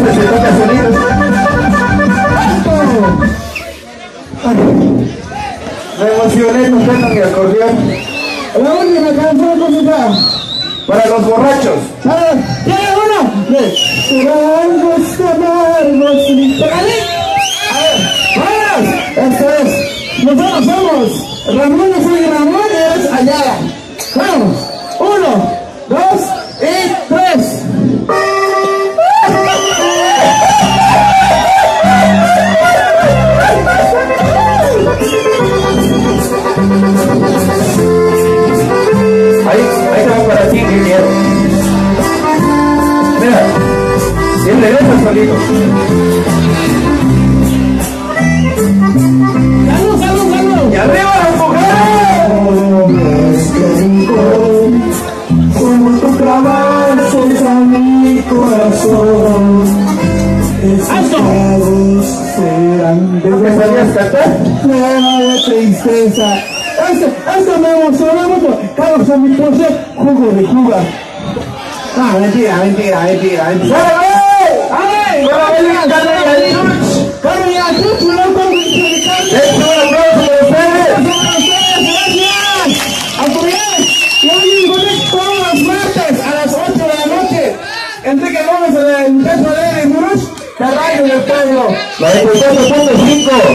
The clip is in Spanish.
Ese se toca solito. Me emocioné tocando mi acordeón. La última canción, cosita. Para los borrachos. ¡Tiene uno! Tragos amargos. ¡Pégale! A ver, ¡vámonos! Esto es. Nosotros somos Ramón, soy Ramón y eres Ayala. Vamos. 1, 2 y 3. Ahí te va para ti, mi miedo. Mira, y él regresa solito. ¡Salud, salud, salud! ¡Y arriba las mujeres! Como tú trabajas a mi corazón, esos tragos serán de ¿No me sabías cantar? lleno de tristeza. Esto me emociona mucho. Carlos, a mi pose, jugo de juga. Ah, mentira. ¡Ay! Carlos, ya, tú no puedes explicar. ¡Es un aplauso para ustedes! ¡Gracias! ¡Autoridades! Y hoy todos los martes a las 8 de la noche. Enrique Gómez en el Teatro de Muros, la radio del pueblo. 94.5